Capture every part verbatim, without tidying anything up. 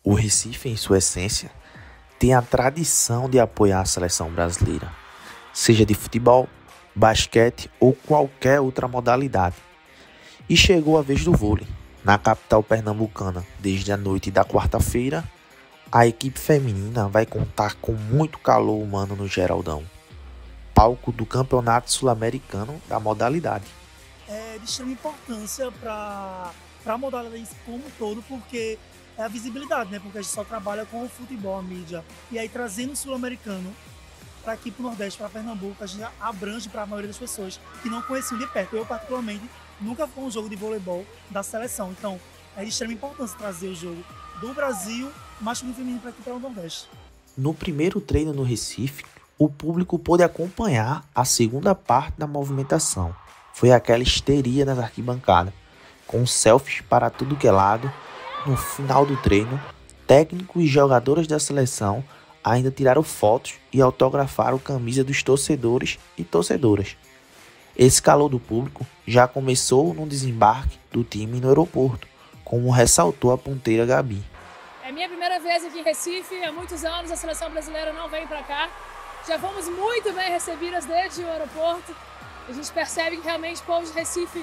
O Recife, em sua essência, tem a tradição de apoiar a seleção brasileira, seja de futebol, basquete ou qualquer outra modalidade. E chegou a vez do vôlei. Na capital pernambucana, desde a noite da quarta-feira, a equipe feminina vai contar com muito calor humano no Geraldão, palco do Campeonato Sul-Americano da modalidade. É de extrema importância para a modalidade como um todo, porque é a visibilidade, né? Porque a gente só trabalha com o futebol, a mídia. E aí trazendo o Sul-Americano para aqui para o Nordeste, para Pernambuco, a gente abrange para a maioria das pessoas que não conheciam de perto. Eu, particularmente, nunca fui um jogo de voleibol da seleção. Então, é de extrema importância trazer o jogo do Brasil, masculino e feminino, para aqui para o Nordeste. No primeiro treino no Recife, o público pôde acompanhar a segunda parte da movimentação. Foi aquela histeria nas arquibancadas, com selfies para tudo que é lado. No final do treino, técnicos e jogadoras da seleção ainda tiraram fotos e autografaram camisa dos torcedores e torcedoras. Esse calor do público já começou no desembarque do time no aeroporto, como ressaltou a ponteira Gabi. É minha primeira vez aqui em Recife, há muitos anos a seleção brasileira não vem para cá. Já fomos muito bem recebidas desde o aeroporto. A gente percebe que realmente o povo de Recife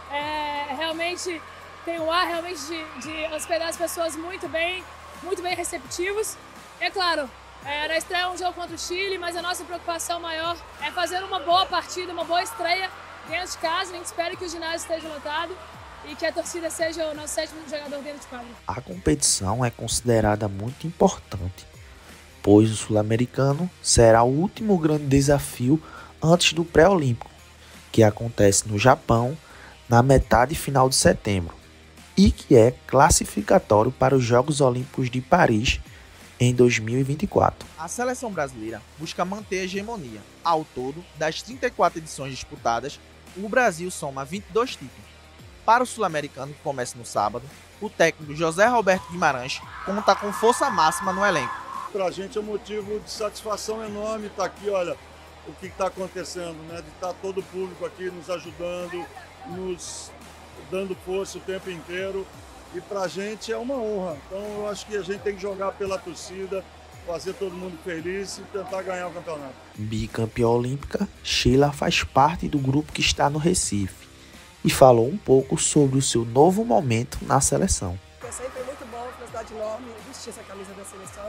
é, realmente tem o ar realmente de, de hospedar as pessoas muito bem, muito bem receptivos. E é claro, é, na estreia é um jogo contra o Chile, mas a nossa preocupação maior é fazer uma boa partida, uma boa estreia dentro de casa. A gente espera que o ginásio esteja lotado e que a torcida seja o nosso sétimo jogador dentro de quadra. A competição é considerada muito importante, pois o sul-americano será o último grande desafio antes do pré-olímpico, que acontece no Japão na metade final de setembro e que é classificatório para os Jogos Olímpicos de Paris em dois mil e vinte e quatro. A seleção brasileira busca manter a hegemonia. Ao todo, das trinta e quatro edições disputadas, o Brasil soma vinte e dois títulos. Para o sul-americano, que começa no sábado, o técnico José Roberto Guimarães conta com força máxima no elenco. Para a gente é um motivo de satisfação enorme estar aqui, olha, o que está acontecendo, né? De estar todo o público aqui nos ajudando, nos dando força o tempo inteiro. E para a gente é uma honra. Então eu acho que a gente tem que jogar pela torcida, fazer todo mundo feliz e tentar ganhar o campeonato. Bicampeã olímpica, Sheila faz parte do grupo que está no Recife e falou um pouco sobre o seu novo momento na seleção. É sempre muito bom, uma cidade enorme, vestir essa camisa da seleção.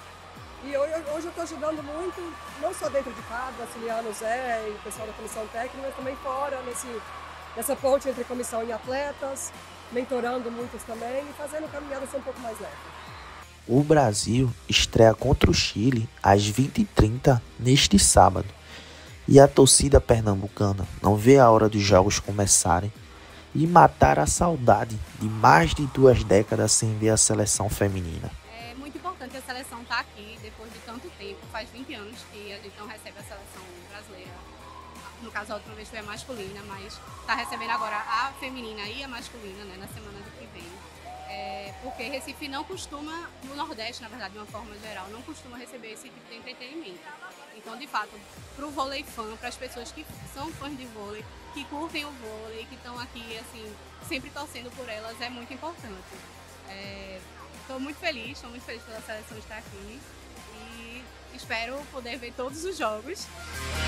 E hoje, hoje eu estou ajudando muito, não só dentro de casa, auxiliando o Zé e o pessoal da comissão técnica, mas também fora, nesse, nessa ponte entre comissão e atletas, mentorando muitos também e fazendo a caminhada ser um pouco mais leve. O Brasil estreia contra o Chile às vinte e trinta neste sábado. E a torcida pernambucana não vê a hora dos jogos começarem e matar a saudade de mais de duas décadas sem ver a seleção feminina. É muito importante a seleção estar aqui depois de tanto tempo. Faz vinte anos que a gente não recebe a seleção brasileira. No caso, a última vez foi a masculina, mas está recebendo agora a feminina e a masculina, né, na semana do que vem. É, porque Recife não costuma, no Nordeste, na verdade, de uma forma geral, não costuma receber esse tipo de entretenimento. Então, de fato, para o vôlei fã, para as pessoas que são fãs de vôlei, que curtem o vôlei, que estão aqui, assim, sempre torcendo por elas, é muito importante. Estou é, muito feliz, estou muito feliz pela seleção estar aqui e espero poder ver todos os jogos.